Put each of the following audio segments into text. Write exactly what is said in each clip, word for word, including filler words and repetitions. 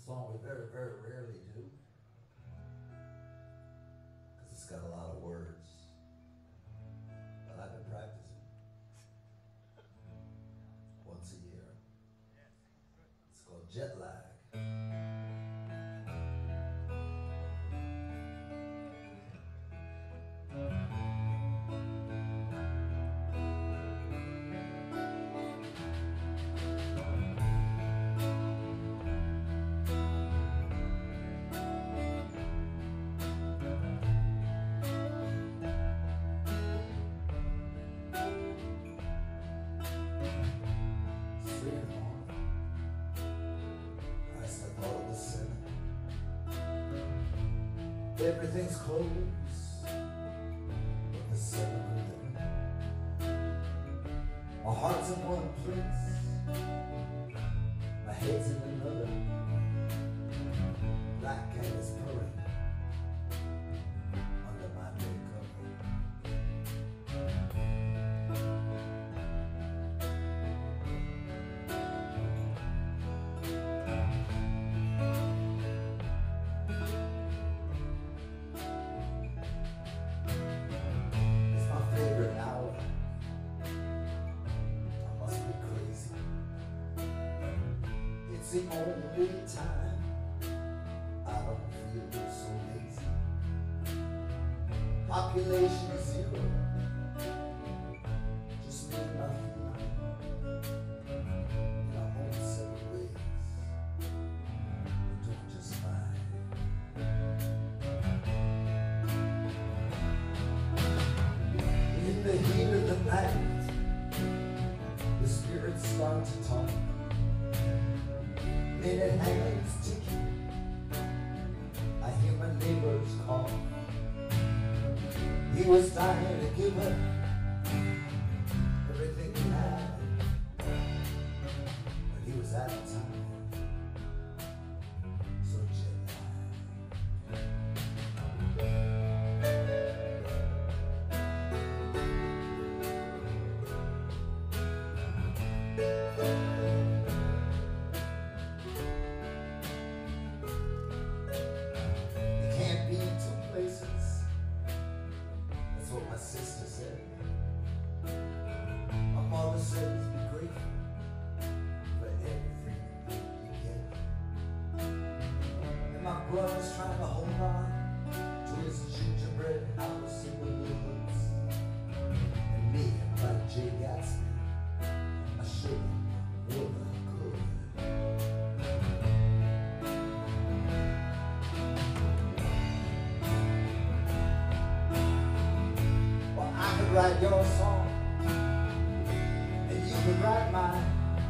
song we very, very rarely do, because it's got a lot of words, but I've been practicing once a year. It's called Jet Lag. Everything's closed but the seven eleven. My heart's in one place, my head's in another. Black cat is purring under my bed cover. It's the only time I don't feel so lazy. Population is zero, just me and my feline. In our own separate ways, we're doing just fine. In the heat of the night, the spirits start to talk. Minute hands ticking, I hear my neighbor's call. He was dying to give up everything he had, but he was out of time, so jet sister said. My mother says be grateful for everything you get. And my brother's trying to hold on to his gingerbread house in the woods. And me, like Jay Gatsby, I should have would have could. Write your song, and you could write mine,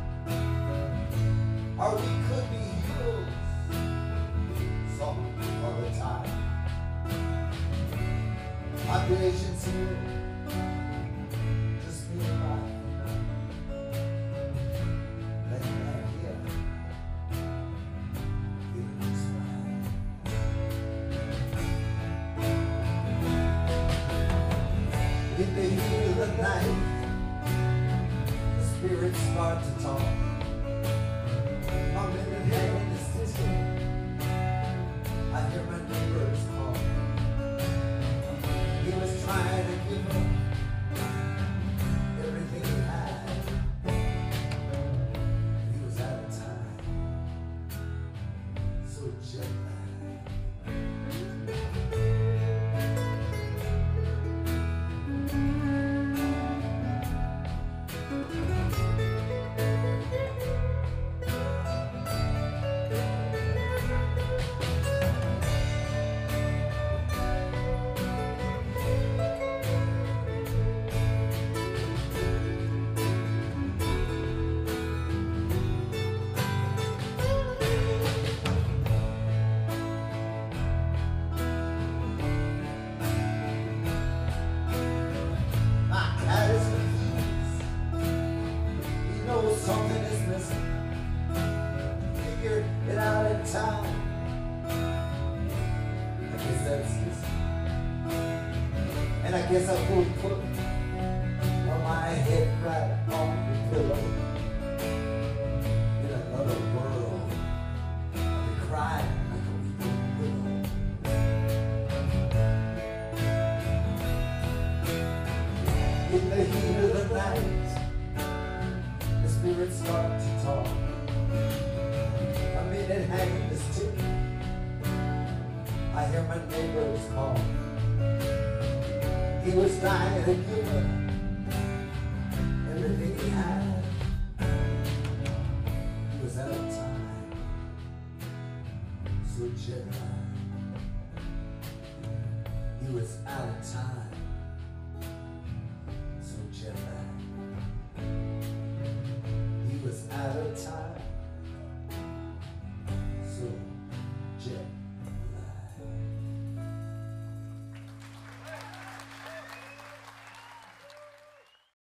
or we could be heroes some other time. Population zero, just me and mine. Let me out here, feeling just fine. In the heat of the night, the spirits start to talk. My minute hand is ticking, I hear my neighbor's call. He was trying to give up everything he had, he was out of time, so jet lagged. Something is missing. Figured it out in time. I guess that's easy. And I guess I will put my head right on the pillow. In another world, I'll be crying. spirits start to talk. A minute hanging is ticking. I hear my neighbors call. He was dying to give up everything he had. He was out of time, so jet lagged. He was out of time, so jet lagged. He was out of time.